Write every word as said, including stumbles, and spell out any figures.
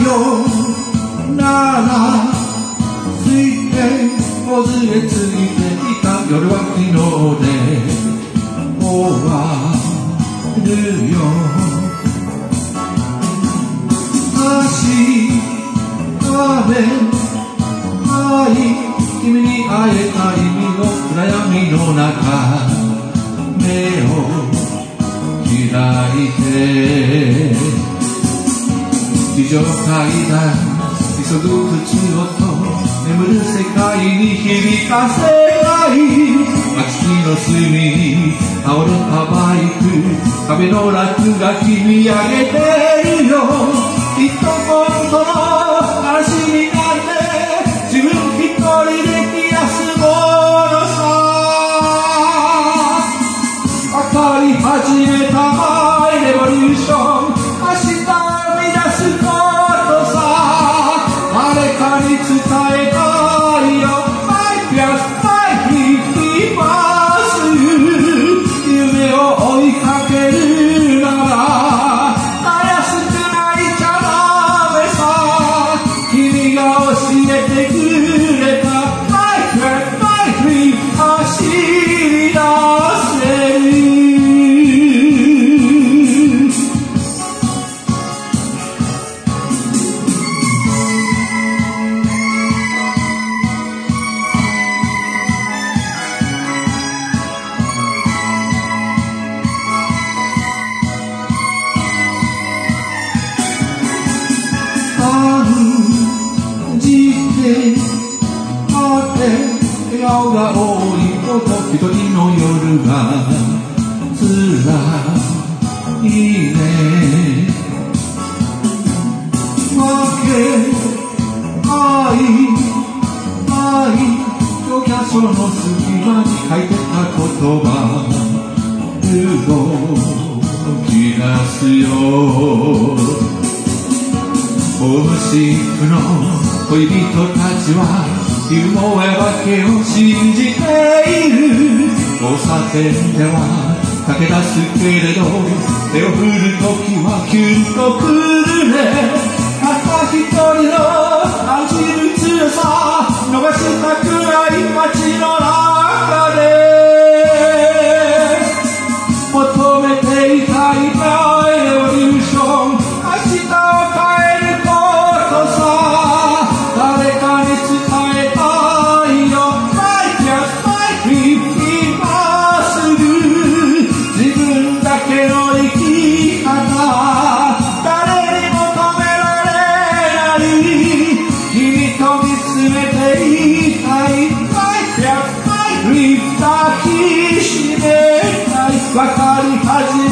なら水平頬杖ついていた夜は昨日で終わるよ。明日で会い君に会えた意味の暗闇の中目を開いて地上階段急ぐ靴音眠る世界に響かせない秋の隅倒れたバイク壁の落が君上げてるよ。きっと本当の嵐になって自分一人で冷やすものさ。分かり始めたマイレボリューション明日を生み出すことさ。誰かに伝えたいよ My Just My Fifty-First 夢を追いかけるならたやすく泣いちゃダメさ。君が教えてくれた My Just My Dream 走り出せる。笑顔が多いこと一人の夜がつらいね。分け合い合いとキャソの隙間に書いてた言葉動き出すよ。ホームシックの恋人たちはユーモアだけを信じている。交差点では駆け出すけれど手を振るときはキュンとくるね。たった一人の感じる強さ逃したくない街の中で求めていたいマイレボリューション明日を変えることさ。誰かに伝えたいよ My Just My Fifty-First 自分だけの生き方誰に求められない君と見つめていたい My Just My Dream 抱きしめたい。分かり始め